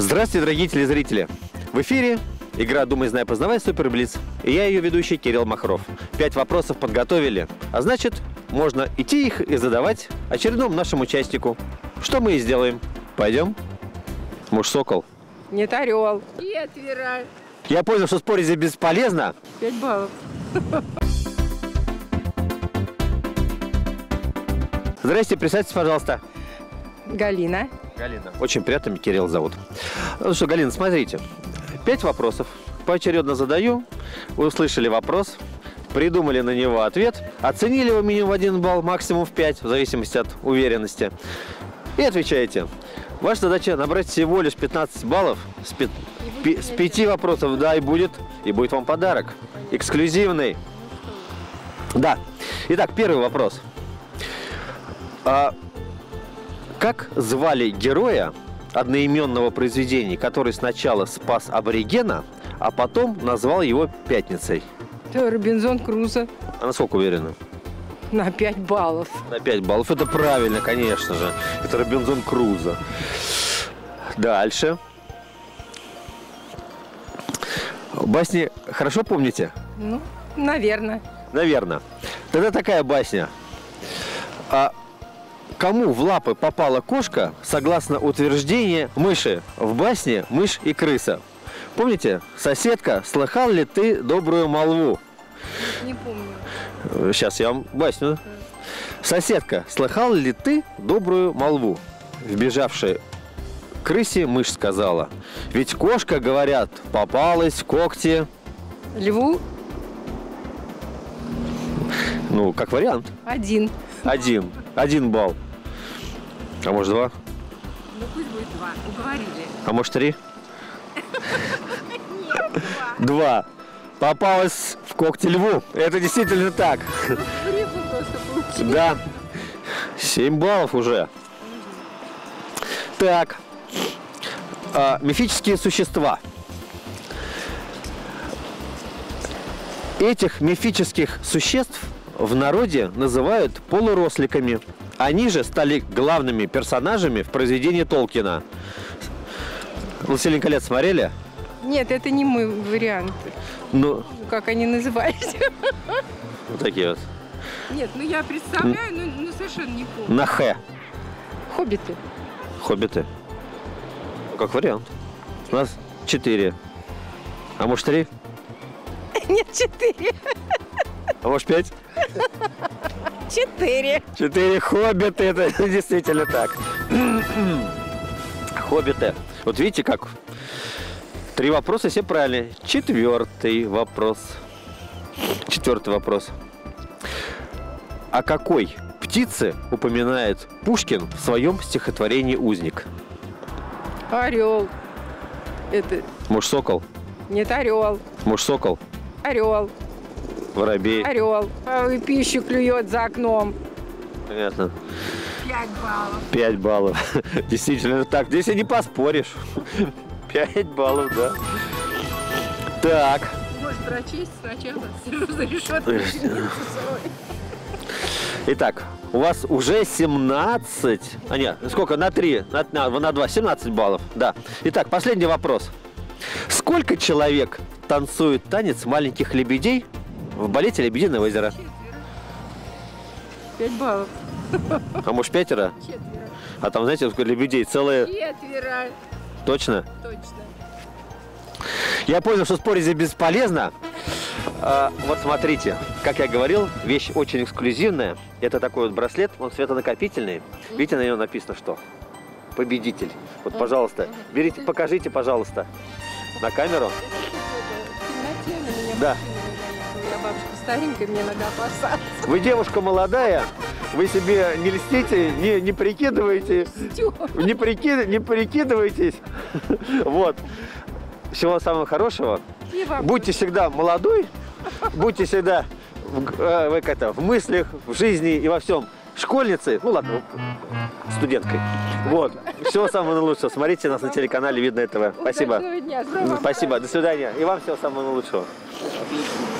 Здравствуйте, дорогие телезрители! В эфире игра «Думай, знай, познавай» Супер Блиц. И я ее ведущий Кирилл Махров. 5 вопросов подготовили, а значит, можно идти их и задавать очередному нашему участнику. Что мы и сделаем. Пойдем? Муж сокол. Нет, орел. Четверо. Я понял, что спорить здесь бесполезно. 5 баллов. Здрасте, представьтесь, пожалуйста. Галина. Галина. Очень приятно, меня Кирилл зовут. Ну что, Галина, смотрите. 5 вопросов. Поочередно задаю. Вы услышали вопрос, придумали на него ответ, оценили его минимум в 1 балл, максимум в 5, в зависимости от уверенности. И отвечаете. Ваша задача набрать всего лишь 15 баллов с 5 вопросов. Да, и будет вам подарок. Эксклюзивный. Да. Итак, первый вопрос. Как звали героя одноименного произведения, который сначала спас аборигена, а потом назвал его Пятницей? Это Робинзон Крузо. А насколько уверена? На 5 баллов. На 5 баллов. Это правильно, конечно же. Это Робинзон Крузо. Дальше. Басни хорошо помните? Ну, наверное. Наверное. Тогда такая басня. Кому в лапы попала кошка, согласно утверждению мыши в басне «Мышь и крыса»? Помните? Соседка, слыхал ли ты добрую молву? Не помню. Сейчас я вам басню. Соседка, слыхал ли ты добрую молву? Вбежавшая крысе мышь сказала: ведь кошка, говорят, попалась в когти. Льву? Ну, как вариант. 1. 1 балл. А может 2? Ну пусть будет 2. Уговорили. А может 3? 2. Попалась в когти льву. Это действительно так. Да. 7 баллов уже. Так. Мифические существа. Этих мифических существ в народе называют полуросликами. Они же стали главными персонажами в произведении Толкина. «Властелин колец» смотрели? Нет, это не мой вариант. Ну, Как они назывались? вот такие вот. Нет, ну я представляю, но совершенно не помню. На «Х». Хоббиты. Хоббиты. Ну, как вариант. У нас 4. А может 3? Нет, 4. А может 5? 4. 4 хоббиты, это действительно так. Хоббиты. Вот видите как? 3 вопроса, все правильные. Четвертый вопрос. О какой птице упоминает Пушкин в своем стихотворении «Узник»? Орел. Это... Может, сокол? Нет, орел. Может, сокол? Орел. Воробей? Орел. Пищу клюет за окном. Понятно. 5 баллов. 5 баллов. Действительно так. Здесь и не поспоришь. 5 баллов, да. Так. Может прочесть сначала за решеткой. Итак, у вас уже 17. А нет, сколько? На 3, на 2. 17 баллов. Да. Итак, последний вопрос. Сколько человек танцует танец маленьких лебедей в балете «Лебединое озеро»? 5 баллов. А может 5? 4. А там, знаете, сколько лебедей? Целые... 4. Точно? Точно. Я понял, что спорить здесь бесполезно. Вот смотрите, как я говорил, вещь очень эксклюзивная. Это такой вот браслет, он светонакопительный. Видите, на нем написано что? Победитель. Вот, пожалуйста, берите, покажите, пожалуйста, на камеру. В темноте на меня Да. Я бабушка старенькая, мне надо опасаться. Вы девушка молодая, вы себе не льстите, не прикидываете, не прикидывайтесь. Вот. Всего самого хорошего. Будьте всегда молодой, будьте всегда в мыслях, в жизни и во всем. Школьницей, ну ладно, студенткой. Вот. Всего самого наилучшего. Смотрите нас на телеканале Видное ТВ. Спасибо. Дня. Спасибо. До свидания. И вам всего самого наилучшего.